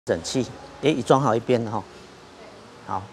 整气，也已装好一边了哈。好，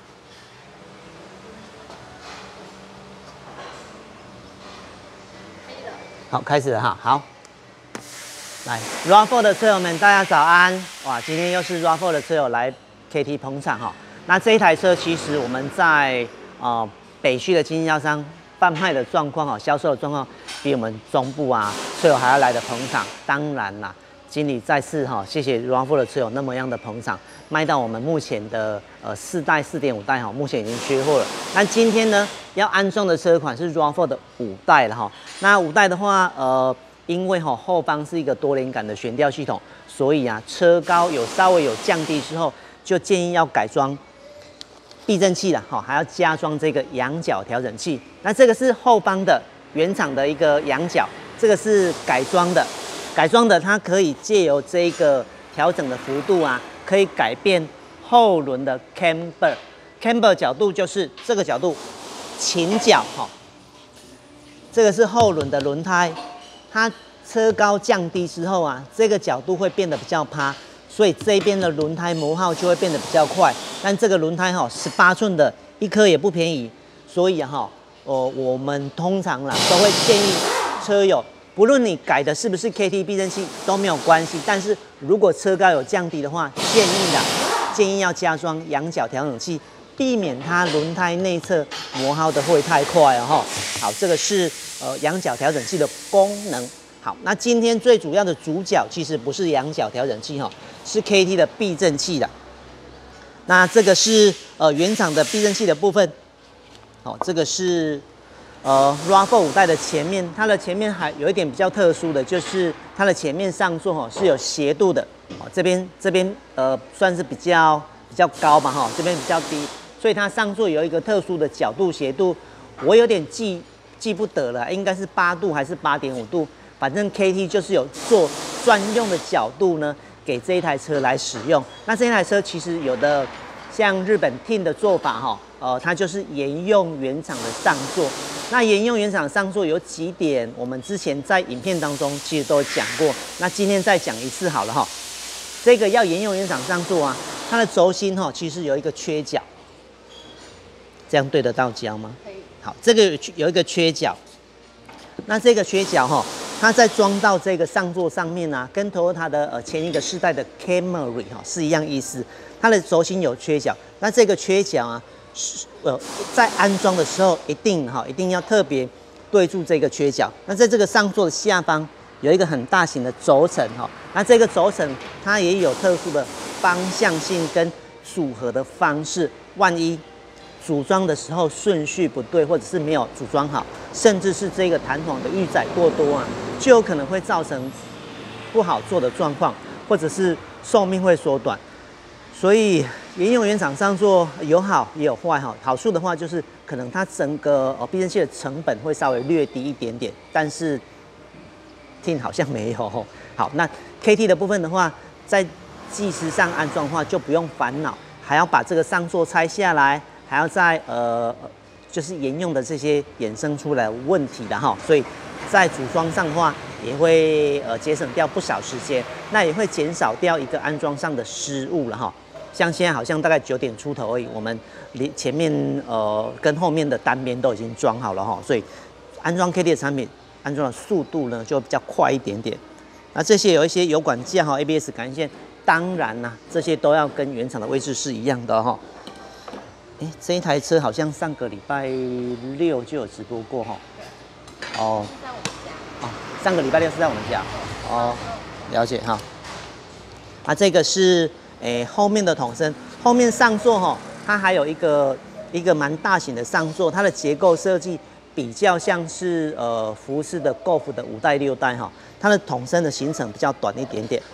好，开始了哈。好，来 RAV4 的车友们，大家早安！哇，今天又是 RAV4 的车友来 KT 捧场哈。那这一台车其实我们在北区的经销商贩卖的状况哈，销售的状况比我们中部啊车友还要来的捧场。当然啦。 经理再次哈，谢谢 RAV4 的车友那么样的捧场，卖到我们目前的4代、4.5代哈，目前已经缺货了。那今天呢，要安装的车款是 RAV4 的5代了哈。那5代的话，因为后方是一个多连杆的悬吊系统，所以啊，车高稍微有降低之后，就建议要改装避震器了哈，还要加装这个仰角调整器。那这个是后方的原厂的一个仰角，这个是改装的。 改装的，它可以借由这个调整的幅度啊，可以改变后轮的 camber 角度，就是这个角度，倾角哈。这个是后轮的轮胎，它车高降低之后啊，这个角度会变得比较趴，所以这边的轮胎磨耗就会变得比较快。但这个轮胎18寸的一颗也不便宜，所以我们通常啦都会建议车友。 不论你改的是不是 KT 避震器都没有关系，但是如果车高有降低的话，建议要加装仰角调整器，避免它轮胎内侧磨耗的会太快哦。好，这个是仰角调整器的功能。好，那今天最主要的主角其实不是仰角调整器哈，是 KT 的避震器的。那这个是原厂的避震器的部分。好，这个是。RAV4 5代的前面，它的前面还有一点比较特殊的，就是它的前面上座是有斜度的，这边算是比较高嘛哈，这边比较低，所以它上座有一个特殊的角度斜度，我有点记不得了，应该是8度还是8.5度，反正 KT 就是有做专用的角度呢，给这一台车来使用。那这一台车其实有的像日本 TIN 的做法哈，它就是沿用原厂的上座。 那沿用原厂上座有几点，我们之前在影片当中其实都有讲过，那今天再讲一次好了哈。这个要沿用原厂上座啊，它的轴心其实有一个缺角，这样对得到焦吗？可以。好，这个有一个缺角，那这个缺角它在装到这个上座上面啊，跟 Toyota 的前一个世代的 Camry 是一样意思，它的轴心有缺角，那这个缺角啊。 在安装的时候一定要特别对住这个缺角。那在这个上座的下方有一个很大型的轴承那这个轴承它也有特殊的方向性跟组合的方式。万一组装的时候顺序不对，或者是没有组装好，甚至是这个弹簧的预载过多啊，就有可能会造成不好做的状况，或者是寿命会缩短。 所以沿用原厂上座有好也有坏哈。好处的话就是可能它整个避震器的成本会稍微略低一点点，但是 TIN 好像没有。好，那 KT 的部分的话，在技师上安装的话就不用烦恼，还要把这个上座拆下来，还要在就是沿用的这些衍生出来的问题的哈。所以在组装上的话，也会节省掉不少时间，那也会减少掉一个安装上的失误了哈。 像现在好像大概9点出头而已，我们前面跟后面的单边都已经装好了哈，所以安装 KT 的产品安装的速度呢就比较快一点点。那这些有一些油管架ABS 感应线，当然啦，这些都要跟原厂的位置是一样的哈。这一台车好像上个礼拜6就有直播过哈。哦，上个礼拜6是在我们家。哦，了解哈。啊，这个是。 后面的筒身，后面上座它还有一个蛮大型的上座，它的结构设计比较像是福斯的 Golf 的5代、6代它的筒身的行程比较短一点点，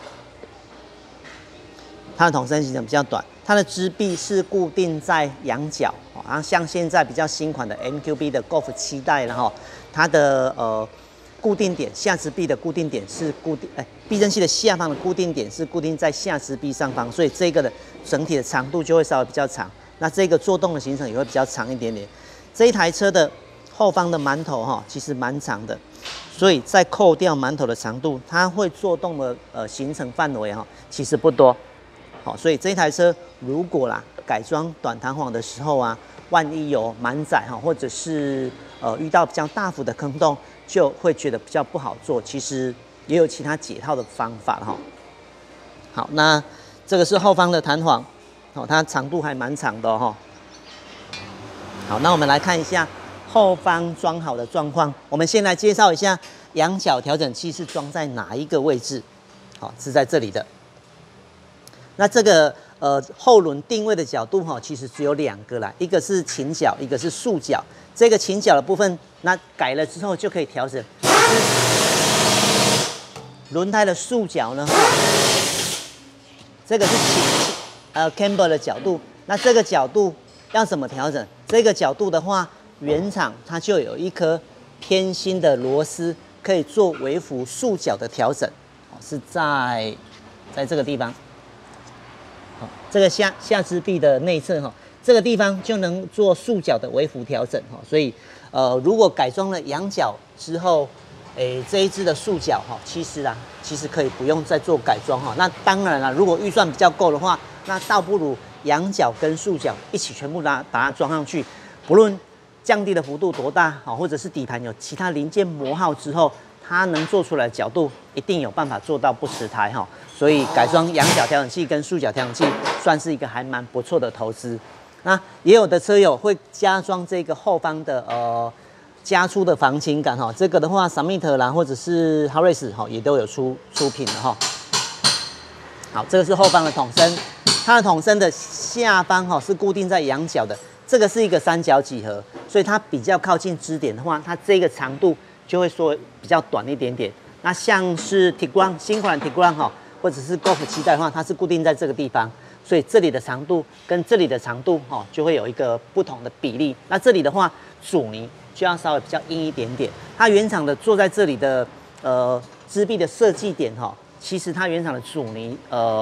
它的筒身行程比较短，它的支臂是固定在仰角，然后像现在比较新款的 MQB 的 Golf 7代了它的固定点下支臂的固定点是固定，避震器的下方的固定点是固定在下支臂上方，所以这个的整体的长度就会稍微比较长。那这个做动的行程也会比较长一点点。这一台车的后方的馒头其实蛮长的，所以在扣掉馒头的长度，它会做动的行程范围其实不多。 好，所以这一台车如果啦改装短弹簧的时候啊，万一有满载哈，或者是遇到比较大幅的坑洞，就会觉得比较不好做。其实也有其他解套的方法哈。好，那这个是后方的弹簧，哦，它长度还蛮长的哈。好，那我们来看一下后方装好的状况。我们先来介绍一下仰角调整器是装在哪一个位置？好，是在这里的。那这个后轮定位的角度哈，其实只有2个啦，一个是倾角，一个是竖角。这个倾角的部分，那改了之后就可以调整。轮胎的竖角呢，这个是camber 的角度。那这个角度要怎么调整？这个角度的话，原厂它就有一颗偏心的螺丝，可以做微幅竖角的调整。是在这个地方。这个下支臂的内侧哈，这个地方就能做竖角的微幅调整哈，所以如果改装了仰角之后，这一支的竖角哈，其实可以不用再做改装哈。那当然了，如果预算比较够的话，那倒不如仰角跟竖角一起全部把它装上去，不论降低的幅度多大好，或者是底盘有其他零件磨耗之后，它能做出来的角度一定有办法做到不蚀胎哈。所以改装仰角调整器跟竖角调整器算是一个还蛮不错的投资。那也有的车友会加装这个后方的加粗的防倾杆哈，这个的话 Summit 啦或者是 Harris 哈也都有出品的哈。好，这个是后方的筒身，它的筒身的下方哈是固定在仰角的，这个是一个3角几何，所以它比较靠近支点的话，它这个长度就会说比较短一点点。那像是 Tiguan 新款 Tiguan 哈。或者是 Golf 7代的话，它是固定在这个地方，所以这里的长度跟这里的长度就会有一个不同的比例。那这里的话，阻尼就要稍微比较硬一点点。它原厂的坐在这里的支臂的设计点其实它原厂的阻尼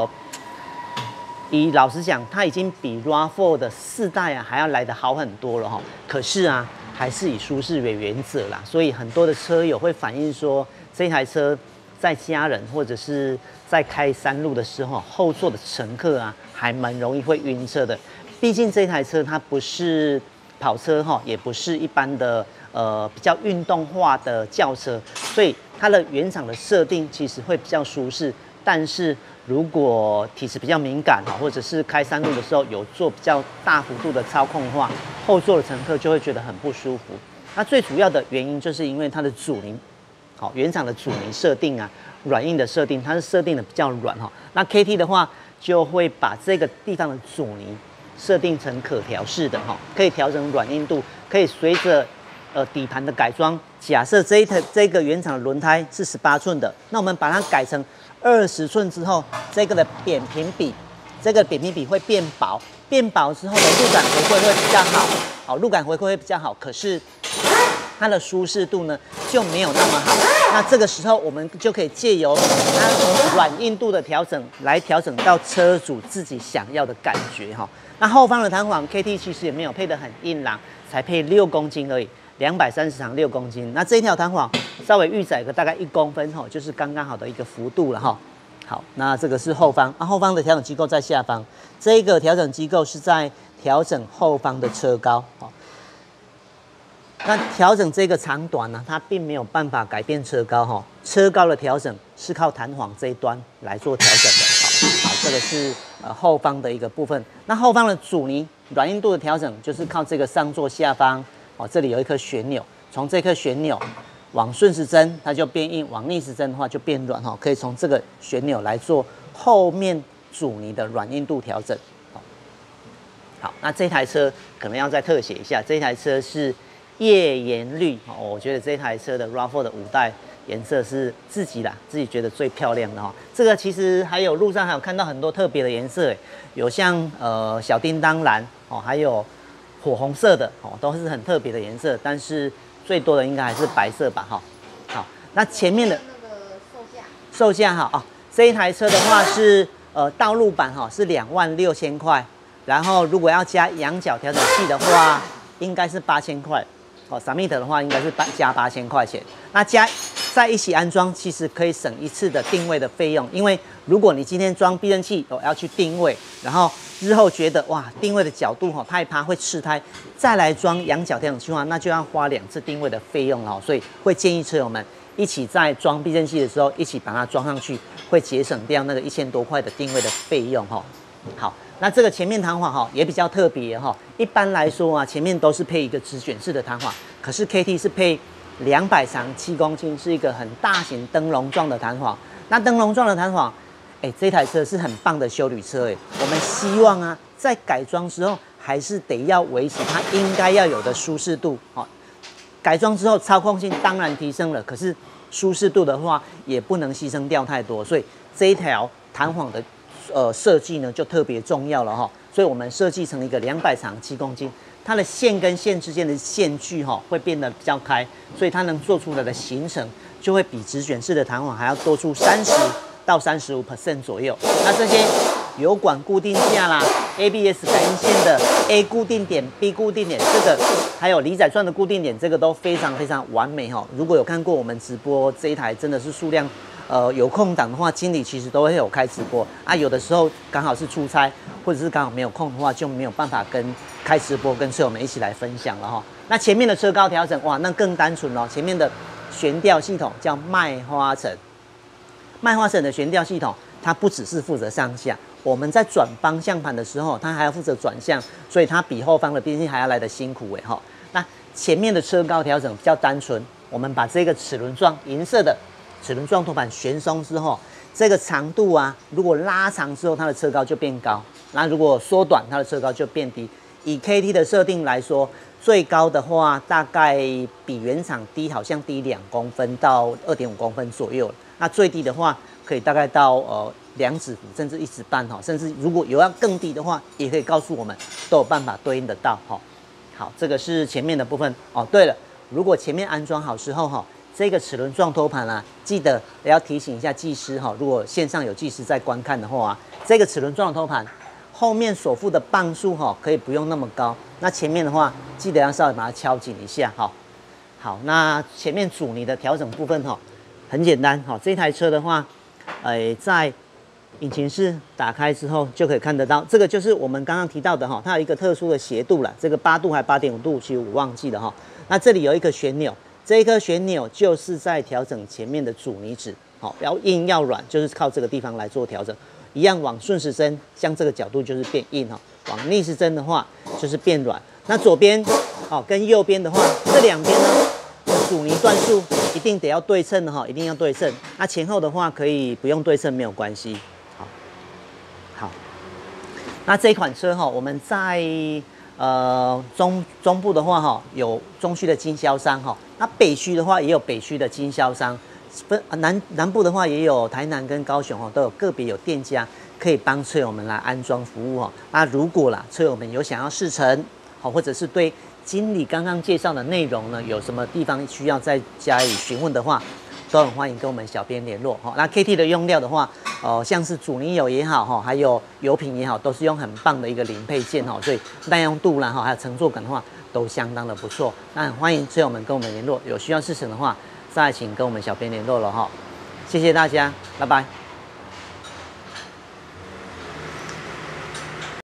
老实讲，它已经比 RAV4 的4代还要来得好很多了哈。可是啊，还是以舒适为原则啦，所以很多的车友会反映说，这台车在家人或者是在开山路的时候，后座的乘客啊，还蛮容易会晕车的。毕竟这台车它不是跑车也不是一般的比较运动化的轿车，所以它的原厂的设定其实会比较舒适。但是如果体质比较敏感或者是开山路的时候有做比较大幅度的操控的话，后座的乘客就会觉得很不舒服。那最主要的原因就是因为它的阻尼。原厂的阻尼设定啊，软硬的设定，它是设定的比较软哈。那 KT 的话，就会把这个地方的阻尼设定成可调式的哈，可以调整软硬度，可以随着底盘的改装。假设这个原厂的轮胎是18寸的，那我们把它改成20寸之后，这个的扁平比会变薄，变薄之后的路感回馈会比较好，路感回馈会比较好，可是它的舒适度呢就没有那么好。那这个时候我们就可以借由它软硬度的调整，来调整到车主自己想要的感觉哈。那后方的弹簧 KT 其实也没有配得很硬朗，才配6公斤而已，230长6公斤。那这一条弹簧稍微预载个大概1公分就是刚刚好的一个幅度了哈。好，那这个是后方，后方的调整机构在下方，这个调整机构是在调整后方的车高。那调整这个长短呢，它并没有办法改变车高车高的调整是靠弹簧这一端来做调整的。好，这个是后方的一个部分。那后方的阻尼软硬度的调整就是靠这个上座下方这里有一颗旋钮，从这颗旋钮往顺时针它就变硬，往逆时针的话就变软可以从这个旋钮来做后面阻尼的软硬度调整。好，那这台车可能要再特写一下，这台车是页岩绿我觉得这台车的 RAV4 的5代颜色是自己觉得最漂亮的这个其实还有路上还有看到很多特别的颜色有像小叮当蓝还有火红色的都是很特别的颜色，但是最多的应该还是白色吧好，那前面的那个售价这一台车的话是道路版是26000块，然后如果要加仰角调整器的话，应该是8000块。 ，submit 的话应该是加8000块钱。那在一起安装，其实可以省一次的定位的费用，因为如果你今天装避震器要去定位，然后日后觉得哇定位的角度太趴会吃胎，再来装仰角调整器的话，那就要花2次定位的费用了，所以会建议车友们一起在装避震器的时候一起把它装上去，会节省掉那个1000多块的定位的费用哈。好，那这个前面弹簧也比较特别哈，一般来说啊前面都是配一个直卷式的弹簧，可是 KT 是配200长7公斤，是一个很大型灯笼状的弹簧。那灯笼状的弹簧，这台车是很棒的休旅车我们希望啊，在改装之后，还是得要维持它应该要有的舒适度。改装之后操控性当然提升了，可是舒适度的话也不能牺牲掉太多，所以这一条弹簧的设计呢就特别重要了所以我们设计成一个200长7公斤。它的线跟线之间的线距会变得比较开，所以它能做出来的行程就会比直卷式的弹簧还要多出30到35% 左右。那这些油管固定架啦、ABS 感应线的 A 固定点、B 固定点，这个还有离载钻的固定点，这个都非常非常完美如果有看过我们直播这一台，真的是数量。有空档的话，经理其实都会有开直播啊。有的时候刚好是出差，或者是刚好没有空的话，就没有办法开直播跟车友们一起来分享了那前面的车高调整，哇，那更单纯了。前面的悬吊系统叫麦花臣，麦花臣的悬吊系统，它不只是负责上下，我们在转方向盘的时候，它还要负责转向，所以它比后方的变速还要来得辛苦那前面的车高调整比较单纯，我们把这个齿轮状银色的齿轮状托盘旋松之后，这个长度啊，如果拉长之后，它的车高就变高；那如果缩短，它的车高就变低。以 KT 的设定来说，最高的话大概比原厂低，好像低2公分到2.5公分左右。那最低的话，可以大概到2指幅，甚至1指半甚至如果有要更低的话，也可以告诉我们，都有办法对应得到好，这个是前面的部分对了，如果前面安装好之后这个齿轮状托盘啊，记得也要提醒一下技师如果线上有技师在观看的话这个齿轮状托盘后面所附的磅数可以不用那么高，那前面的话记得要稍微把它敲紧一下好，那前面阻尼的调整部分很简单这台车的话，在引擎室打开之后就可以看得到，这个就是我们刚刚提到的它有一个特殊的斜度了，这个8度还8.5度，其实我忘记了那这里有一个旋钮。这一颗旋钮就是在调整前面的阻尼值，要硬要软，就是靠这个地方来做调整。一样往顺时针，像这个角度就是变硬往逆时针的话就是变软。那左边跟右边的话，这两边呢阻尼段数一定得要对称的一定要对称。那前后的话可以不用对称没有关系。好，那这款车我们在中部的话有中区的经销商那北区的话也有北区的经销商，南部的话也有台南跟高雄都有个别有店家可以帮车友们来安装服务那如果车友们有想要试乘或者是对经理刚刚介绍的内容呢有什么地方需要再加以询问的话，都很欢迎跟我们小编联络那 KT 的用料的话，像是阻尼油也好还有油品也好，都是用很棒的一个零配件所以耐用度啦还有乘坐感的话都相当的不错。那很欢迎车友们跟我们联络，有需要试乘的话再请跟我们小编联络了谢谢大家，拜拜。